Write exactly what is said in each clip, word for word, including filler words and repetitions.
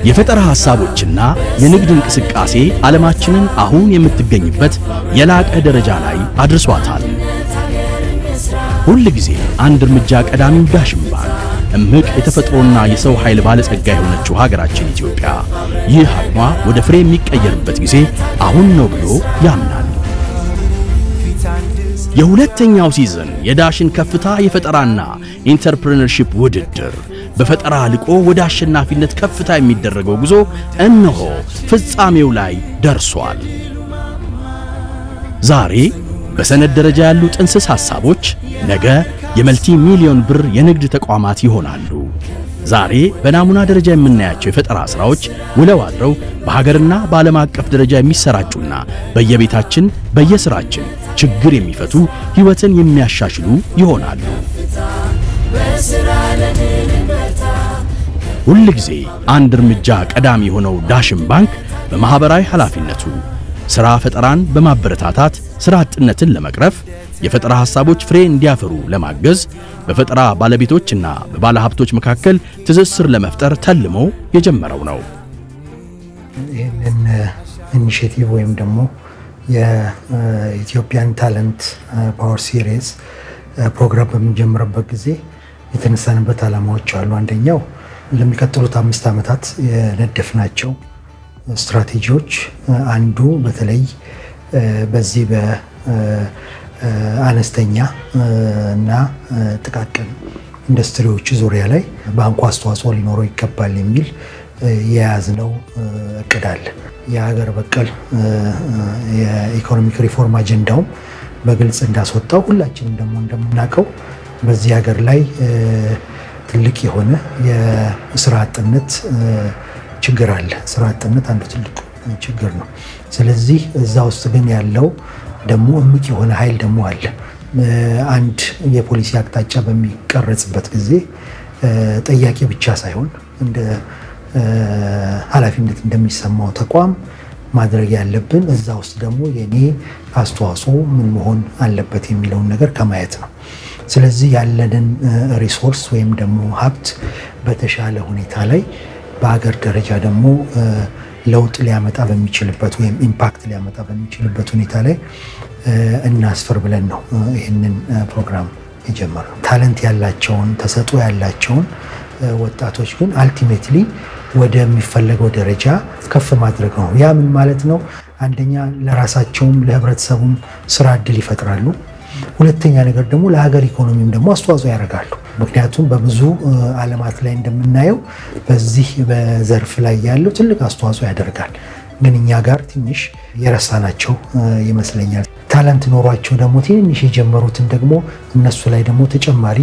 የፈጠራ ሐሳቦችና የንግድ እንቅስቃሴ ዓለማችንን አሁን የምትገኝበት የላቀ ደረጃ ላይ አድርሷታል። ሁሉ ጊዜ አንድ እርምጃ ቀዳሚው ዳሽን ባንክ እምቅ የተፈጥሮና የሰው ኃይል ባለጸጋ የሆነችው ሀገራችን ኢትዮጵያ ይህ አቅሟ ወደ ፍሬ የሚቀየርበት ጊዜ አሁን ነው ብሎ ያምናል። የሁለተኛው ሲዝን የዳሽን ከፍታ የፈጠራና ኢንተርፕረነርሺፕ ውድድር በፈጠራ ልቆ ወደ አሸናፊነት ከፍታ የሚደረገው ጉዞ እነሆ ፍጻሜው ላይ ደርሷል። ዛሬ በሰነድ ደረጃ ያሉ ጥንስስ ሐሳቦች ነገ የመልቲ ሚሊዮን ብር የንግድ ተቋማት ይሆናሉ። ዛሬ በናሙና ደረጃ የምናያቸው የፈጠራ ስራዎች ውለው አድረው በሀገርና በዓለም አቀፍ ደረጃ የሚሰራጩና በየቤታችን በየስራችን ችግር የሚፈቱ ህይወትን የሚያሻሽሉ ይሆናሉ። ሁሉ ጊዜ አንድ እርምጃ ቀዳሚ ሆነው ዳሽን ባንክ በማህበራዊ ኃላፊነቱ ስራ ፈጠራን በማበረታታት ስራ አጥነትን ለመቅረፍ የፈጠራ ሐሳቦች ፍሬ እንዲያፈሩ ለማገዝ በፈጠራ ባለቤቶችና በባለ ሀብቶች መካከል ትስስር ለመፍጠር ተልሞ የጀመረው ነው። ይሄንን ኢኒሺዬቲቭ ወይም ደግሞ የኢትዮጵያን ታለንት ፓወር ሲሪስ ፕሮግራም በመጀመርበት ጊዜ የተነሳንበት ዓላማዎች አሉ። አንደኛው ለሚቀጥሉት አምስት ዓመታት የነደፍናቸው ስትራቴጂዎች አንዱ በተለይ በዚህ በአነስተኛ እና ጥቃቅን ኢንዱስትሪዎች ዙሪያ ላይ ባንኩ አስተዋጽኦ ሊኖረው ይገባል የሚል የያዝነው እቅድ አለ። የሀገር በቀል የኢኮኖሚክ ሪፎርም አጀንዳው በግልጽ እንዳስወጣው ሁላችንም ደግሞ እንደምናውቀው በዚህ ሀገር ላይ ትልቅ የሆነ የስራ አጥነት ችግር አለ። ስራ አጥነት አንዱ ትልቅ ችግር ነው። ስለዚህ እዛ ውስጥ ግን ያለው ደግሞ እምቅ የሆነ ኃይል ደግሞ አለ። አንድ የፖሊሲ አቅጣጫ በሚቀረጽበት ጊዜ ጠያቂ ብቻ ሳይሆን እንደ ኃላፊነት እንደሚሰማው ተቋም ማድረግ ያለብን እዛ ውስጥ ደግሞ የኔ አስተዋጽኦ ምን መሆን አለበት የሚለውን ነገር ከማየት ነው። ስለዚህ ያለንን ሪሶርስ ወይም ደግሞ ሀብት በተሻለ ሁኔታ ላይ በአገር ደረጃ ደግሞ ለውጥ ሊያመጣ በሚችልበት ወይም ኢምፓክት ሊያመጣ በሚችልበት ሁኔታ ላይ እናስፈር ብለን ነው ይሄንን ፕሮግራም የጀመረው። ታለንት ያላቸውን ተሰጥኦ ያላቸውን ወጣቶች ግን አልቲሜትሊ ወደሚፈለገው ደረጃ ከፍ ማድረግ ነው። ያ ምን ማለት ነው? አንደኛ ለራሳቸውም ለህብረተሰቡም ስራ እድል ይፈጥራሉ። ሁለተኛ ነገር ደግሞ ለሀገር ኢኮኖሚም ደግሞ አስተዋጽኦ ያደርጋሉ። ምክንያቱም በብዙ ዓለማት ላይ እንደምናየው በዚህ በዘርፍ ላይ ያለው ትልቅ አስተዋጽኦ ያደርጋል። ግን እኛ ጋር ትንሽ የረሳናቸው ይመስለኛል። ታለንት ኖሯቸው ደግሞ ትንሽ የጀመሩትን ደግሞ እነሱ ላይ ደግሞ ተጨማሪ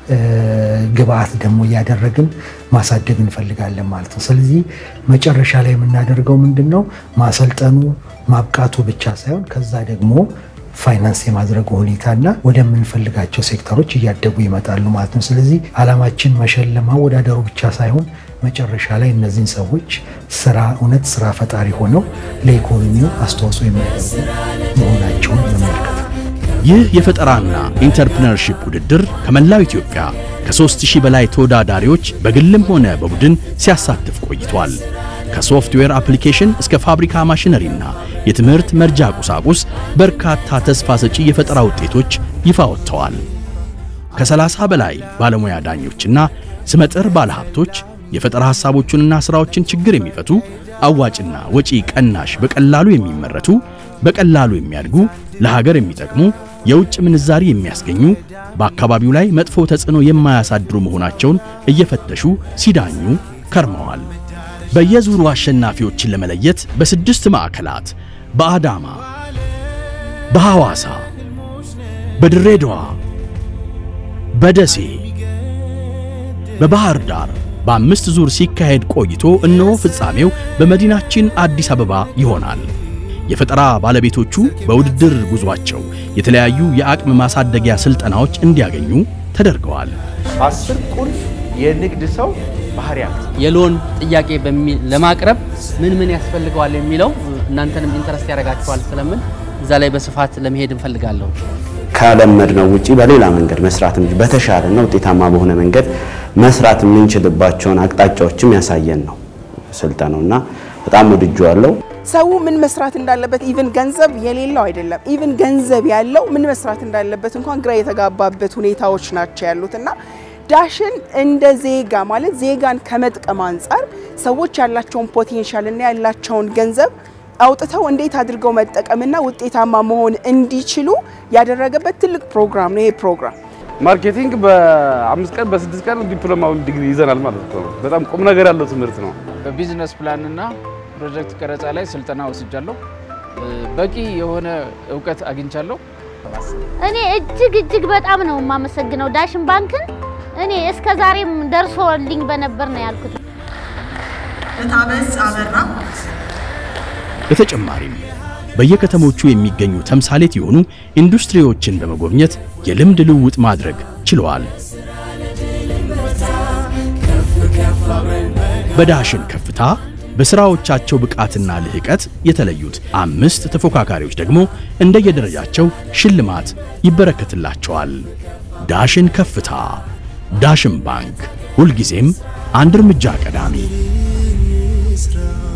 ግብአት ደግሞ ያደረግን ማሳደግ እንፈልጋለን ማለት ነው። ስለዚህ መጨረሻ ላይ የምናደርገው ምንድነው? ማሰልጠኑ ማብቃቱ ብቻ ሳይሆን ከዛ ደግሞ ፋይናንስ የማድረግ ሁኔታና ወደምንፈልጋቸው ሴክተሮች እያደጉ ይመጣሉ ማለት ነው። ስለዚህ ዓላማችን መሸለም ማወዳደሩ ብቻ ሳይሆን መጨረሻ ላይ እነዚህን ሰዎች ስራ እውነት ስራ ፈጣሪ ሆነው ለኢኮኖሚው አስተዋጽኦ የሚያደርጉ መሆናቸውን መመልከት። ይህ የፈጠራና ኢንተርፕረነርሺፕ ውድድር ከመላው ኢትዮጵያ ከሦስት ሺህ በላይ ተወዳዳሪዎች በግልም ሆነ በቡድን ሲያሳትፍ ቆይቷል። ከሶፍትዌር አፕሊኬሽን እስከ ፋብሪካ ማሽነሪና የትምህርት መርጃ ቁሳቁስ በርካታ ተስፋ ሰጪ የፈጠራ ውጤቶች ይፋ ወጥተዋል። ከሰላሳ በላይ ባለሙያ ዳኞችና ስመጥር ባለሀብቶች የፈጠራ ሐሳቦቹንና ስራዎችን ችግር የሚፈቱ አዋጭና ወጪ ቀናሽ በቀላሉ የሚመረቱ በቀላሉ የሚያድጉ ለሀገር የሚጠቅሙ የውጭ ምንዛሪ የሚያስገኙ በአካባቢው ላይ መጥፎ ተጽዕኖ የማያሳድሩ መሆናቸውን እየፈተሹ ሲዳኙ ከርመዋል። በየዙሩ አሸናፊዎችን ለመለየት በስድስት ማዕከላት በአዳማ፣ በሐዋሳ፣ በድሬዳዋ፣ በደሴ፣ በባህር ዳር በአምስት ዙር ሲካሄድ ቆይቶ እነሆ ፍጻሜው በመዲናችን አዲስ አበባ ይሆናል። የፈጠራ ባለቤቶቹ በውድድር ጉዟቸው የተለያዩ የአቅም ማሳደጊያ ስልጠናዎች እንዲያገኙ ተደርገዋል። አስር ቁልፍ የንግድ ሰው ባህሪያት የሎን ጥያቄ ለማቅረብ ምን ምን ያስፈልጋል የሚለው እናንተንም ኢንተረስት ያደርጋችኋል ስለምን እዛ ላይ በስፋት ለመሄድ እንፈልጋለሁ። ካለመድነው ውጪ በሌላ መንገድ መስራት እንጂ በተሻለና ውጤታማ በሆነ መንገድ መስራት የምንችልባቸውን አቅጣጫዎችም ያሳየን ነው። ስልጠናውና በጣም ወድጄዋለሁ። ሰው ምን መስራት እንዳለበት ኢቭን ገንዘብ የሌለው አይደለም ኢቭን ገንዘብ ያለው ምን መስራት እንዳለበት እንኳን ግራ የተጋባበት ሁኔታዎች ናቸው ያሉትና ዳሽን እንደ ዜጋ ማለት ዜጋን ከመጥቀም አንፃር ሰዎች ያላቸውን ፖቴንሻል እና ያላቸውን ገንዘብ አውጥተው እንዴት አድርገው መጠቀምና ውጤታማ መሆን እንዲችሉ ያደረገበት ትልቅ ፕሮግራም ነው ይሄ ፕሮግራም። ማርኬቲንግ በአምስት ቀን በስድስት ቀን ዲፕሎማውን ዲግሪ ይዘናል ማለት ነው። በጣም ቁም ነገር ያለው ትምህርት ነው። በቢዝነስ ፕላን እና ፕሮጀክት ቀረጻ ላይ ስልጠና ወስጃለሁ። በቂ የሆነ ዕውቀት አግኝቻለሁ። እኔ እጅግ እጅግ በጣም ነው የማመሰግነው ዳሽን ባንክን። እኔ እስከ ዛሬም ደርሶልኝ በነበር ነው ያልኩት። በታበስ አበራ በተጨማሪም በየከተሞቹ የሚገኙ ተምሳሌት የሆኑ ኢንዱስትሪዎችን በመጎብኘት የልምድ ልውውጥ ማድረግ ችለዋል። በዳሽን ከፍታ በስራዎቻቸው ብቃትና ልህቀት የተለዩት አምስት ተፎካካሪዎች ደግሞ እንደየደረጃቸው ሽልማት ይበረከትላቸዋል። ዳሽን ከፍታ፣ ዳሽን ባንክ ሁልጊዜም አንድ እርምጃ ቀዳሚ።